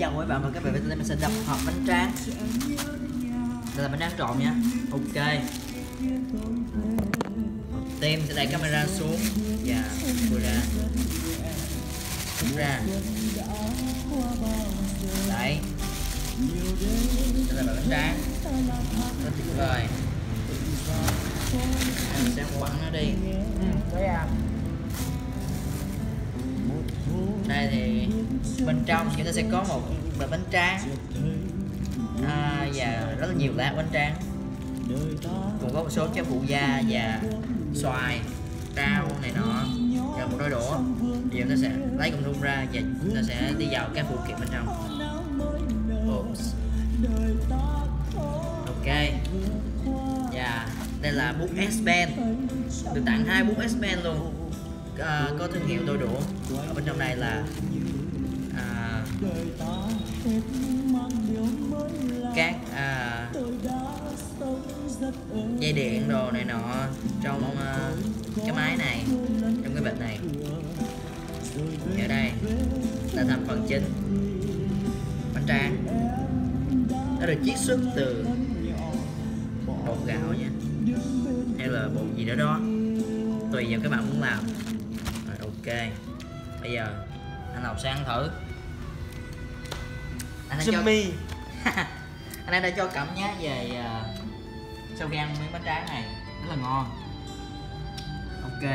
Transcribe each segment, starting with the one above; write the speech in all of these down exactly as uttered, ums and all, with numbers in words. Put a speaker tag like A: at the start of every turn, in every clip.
A: chào quý bạn và các bạn, mình sẽ đập hộp bánh tráng. Đây là bánh tráng trộn nha. Ok. Tim sẽ đẩy camera xuống và vừa ra, ra. Đấy. Đây là bánh tráng. Rất tuyệt vời. Mình sẽ quẳng nó đi. Đây thì bên trong chúng ta sẽ có một bịch bánh tráng à, và rất là nhiều lát bánh tráng, cũng có một số trái phụ gia và xoài, rau này nọ, và một đôi đũa. Bây giờ chúng ta sẽ lấy con rung ra và chúng ta sẽ đi vào các phụ kiện bên trong. Oops. Ok. Và đây là bút S Pen, được tặng hai bút S Pen luôn. À, có thương hiệu đôi đũa. Ở bên trong này là à, các à, dây điện đồ này nọ trong uh, cái máy này, trong cái bịch này. Ở đây là thành phần chính bánh tráng. Nó được chiết xuất từ bột gạo nha, hay là bột gì đó đó, tùy vào các bạn muốn làm. Rồi, ok. Bây giờ anh Lộc sẽ ăn thử. Anh đã cho anh đã cho cảm giác về uh, sau khi ăn miếng bánh tráng này rất là ngon. Ok.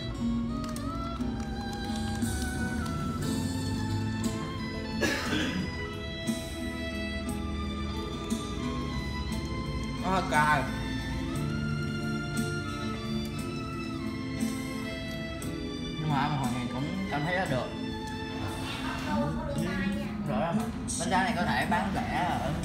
A: Nó hơi cay, nhưng mà ăn hồi này cũng cảm thấy rất được. Rõ ràng mà bánh tráng này có thể bán lẻ ở